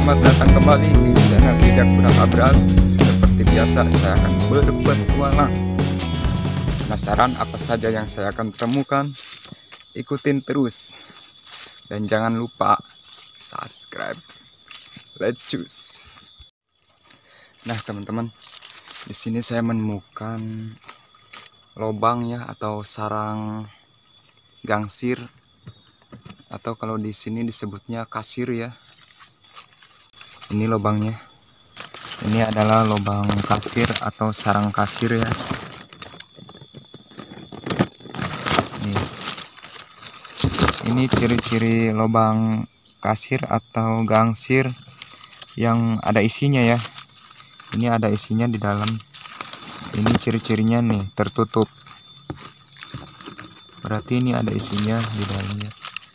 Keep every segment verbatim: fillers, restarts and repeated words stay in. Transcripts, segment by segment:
selamat datang kembali di channel Bijak Punak Abrar. Seperti biasa, saya akan berpetualang. Penasaran apa saja yang saya akan temukan? Ikutin terus dan jangan lupa subscribe. Let's choose. Nah teman-teman, di sini saya menemukan lubang ya, atau sarang gangsir, atau kalau di sini disebutnya kasir ya. Ini lubangnya. Ini adalah lubang kasir atau sarang kasir ya. Nih. Ini ciri-ciri lubang kasir atau gangsir yang ada isinya ya. Ini ada isinya di dalam. Ini ciri-cirinya nih, tertutup. Berarti ini ada isinya di dalamnya.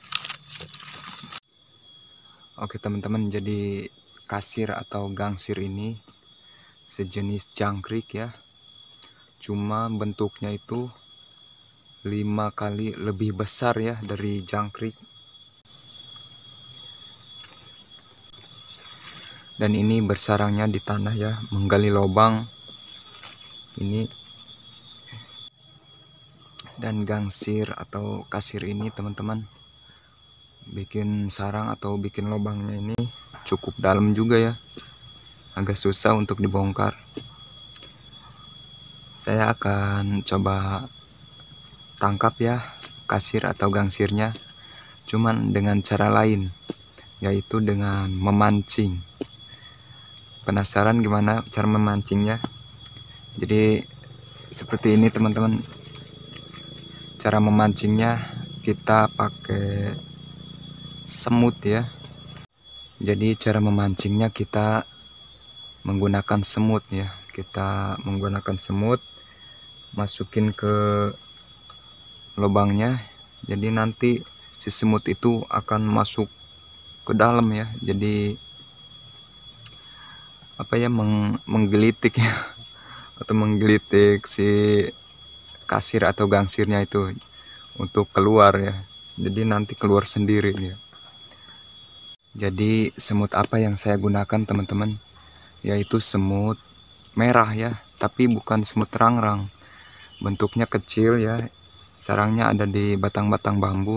Oke teman-teman, jadi kasir atau gangsir ini sejenis jangkrik ya. Cuma bentuknya itu lima kali lebih besar ya dari jangkrik. Dan ini bersarangnya di tanah ya, menggali lubang ini. Dan gangsir atau kasir ini teman-teman bikin sarang atau bikin lubangnya ini cukup dalam juga ya, agak susah untuk dibongkar. Saya akan coba tangkap ya kasir atau gangsirnya, cuman dengan cara lain, yaitu dengan memancing. Penasaran gimana cara memancingnya? Jadi seperti ini teman-teman. Cara memancingnya kita pakai semut ya. Jadi cara memancingnya kita menggunakan semut ya. Kita menggunakan semut, masukin ke lubangnya. Jadi nanti si semut itu akan masuk ke dalam ya. Jadi apa ya, meng menggelitik ya, atau menggelitik si kasir atau gangsirnya itu untuk keluar ya. Jadi nanti keluar sendiri ya. Jadi semut apa yang saya gunakan teman-teman, yaitu semut merah ya, tapi bukan semut rangrang. Bentuknya kecil ya, sarangnya ada di batang-batang bambu.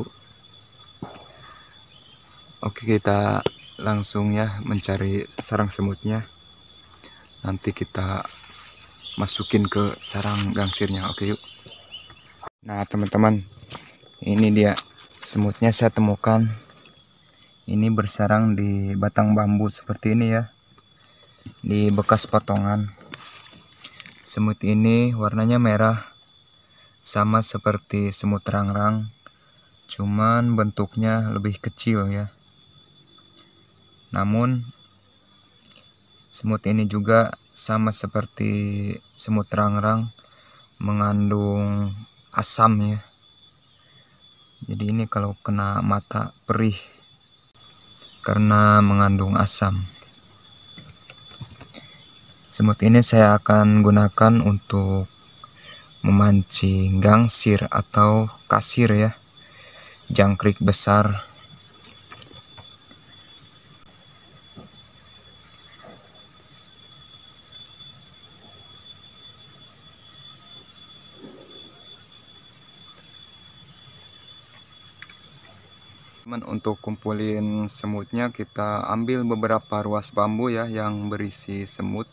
Oke, kita langsung ya mencari sarang semutnya. Nanti kita masukin ke sarang gangsirnya. Oke yuk. Nah teman-teman, ini dia semutnya saya temukan. Ini bersarang di batang bambu seperti ini ya, di bekas potongan. Semut ini warnanya merah, sama seperti semut rangrang, cuman bentuknya lebih kecil ya. Namun semut ini juga sama seperti semut rangrang, mengandung asam ya. Jadi ini kalau kena mata perih karena mengandung asam. Semut ini saya akan gunakan untuk memancing gangsir atau kasir ya, jangkrik besar. Untuk kumpulin semutnya, kita ambil beberapa ruas bambu ya yang berisi semut,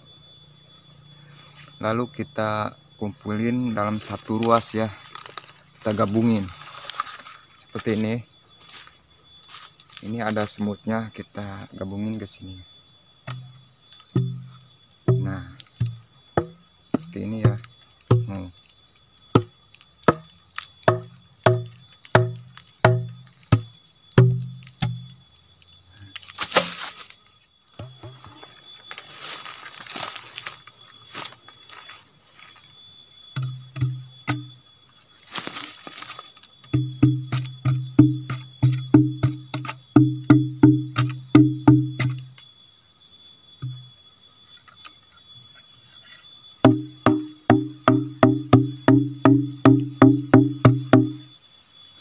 lalu kita kumpulin dalam satu ruas ya, kita gabungin seperti ini. Ini ada semutnya, kita gabungin ke sini. Nah seperti ini ya. hmm.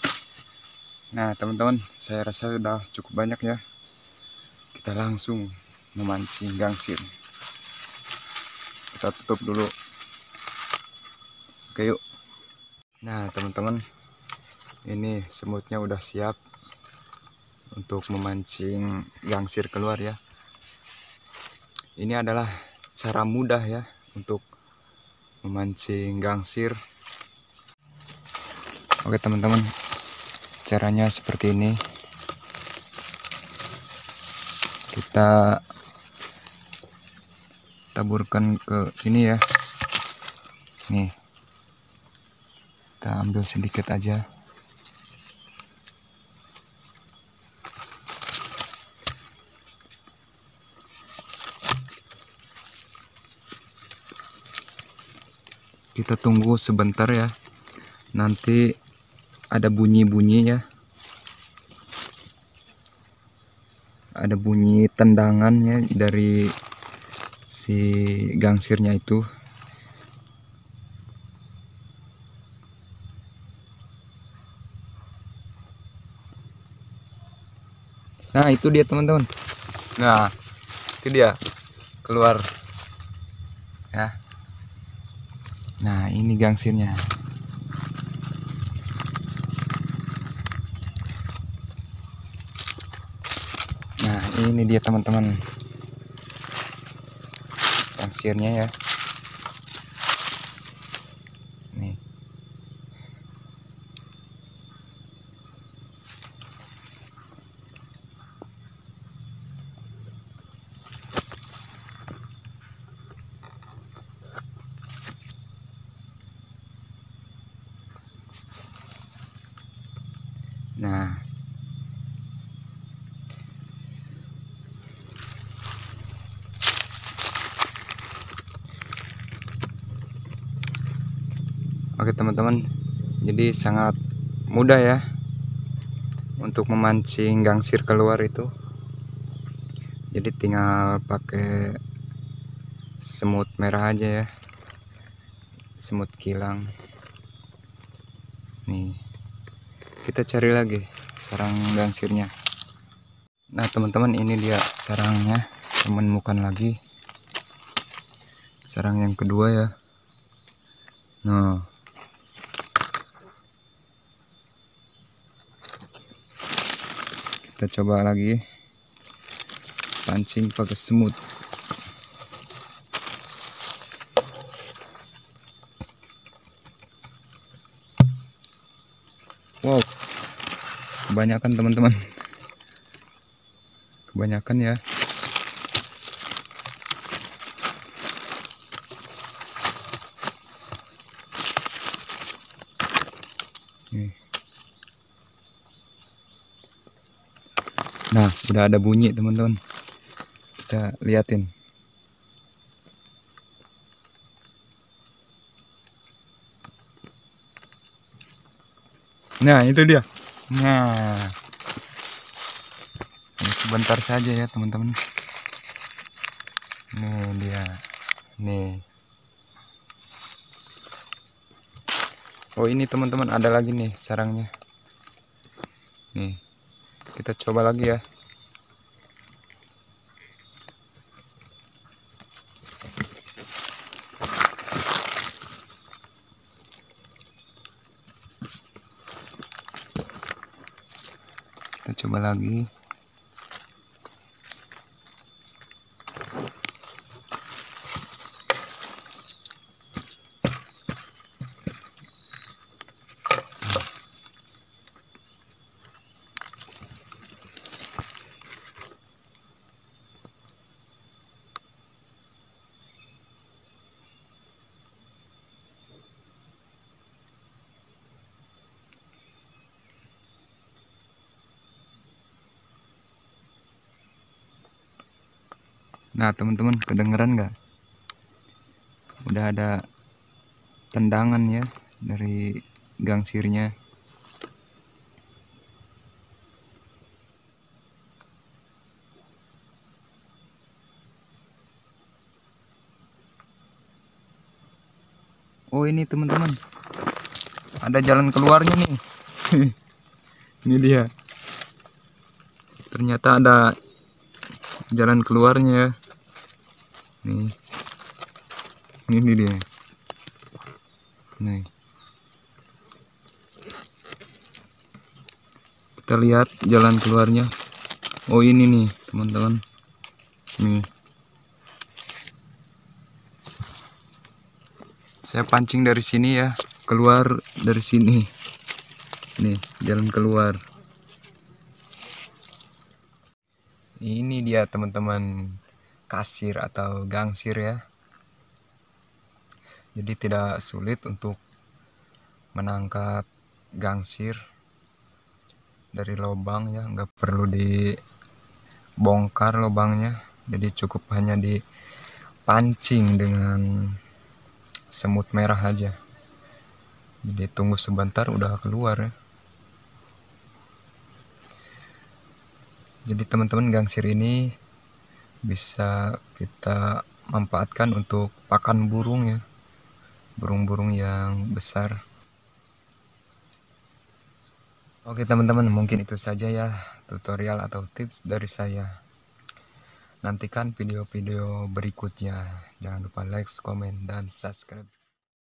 Nah teman-teman, saya rasa sudah cukup banyak ya. Kita langsung memancing gangsir. Kita tutup dulu. Oke yuk. Nah teman-teman, ini semutnya udah siap untuk memancing gangsir keluar ya. Ini adalah cara mudah ya untuk memancing gangsir. Oke teman-teman, caranya seperti ini. Kita taburkan ke sini ya. Nih, kita ambil sedikit aja. Kita tunggu sebentar ya. Nanti ada bunyi-bunyi ya. Ada bunyi tendangannya dari si gangsirnya itu. Nah itu dia teman-teman. Nah itu dia keluar ya. Nah ini gangsirnya. Nah ini dia teman-teman gangsirnya ya. Nih. Nah, oke teman-teman, jadi sangat mudah ya untuk memancing gangsir keluar itu. Jadi tinggal pakai semut merah aja ya, semut kilang. Nih, kita cari lagi sarang gangsirnya. Nah teman-teman, ini dia sarangnya, menemukan lagi sarang yang kedua ya. Nah, kita coba lagi pancing pakai semut. Wow, kebanyakan teman-teman, kebanyakan ya. Nih. Nah, udah ada bunyi teman-teman. Kita liatin. Nah, itu dia. Nah, ini sebentar saja ya teman-teman. Nih dia. Nih. Oh, ini teman-teman ada lagi nih sarangnya. Nih. Kita coba lagi ya. Kita coba lagi. Nah teman-teman, kedengeran nggak? Udah ada tendangan ya dari gangsirnya. Oh ini teman-teman, ada jalan keluarnya nih. Ini dia. Ternyata ada jalan keluarnya. Nih, ini dia. Nih, kita lihat jalan keluarnya. Oh ini nih teman-teman. Nih, saya pancing dari sini ya, keluar dari sini. Nih jalan keluar. Ini dia teman-teman, kasir atau gangsir ya. Jadi tidak sulit untuk menangkap gangsir dari lubang ya, nggak perlu dibongkar lubangnya. Jadi cukup hanya dipancing dengan semut merah aja. Jadi tunggu sebentar udah keluar ya. Jadi teman-teman, gangsir ini bisa kita manfaatkan untuk pakan burung ya, burung-burung yang besar. Oke teman-teman, mungkin itu saja ya tutorial atau tips dari saya. Nantikan video-video berikutnya. Jangan lupa like, komen, dan subscribe.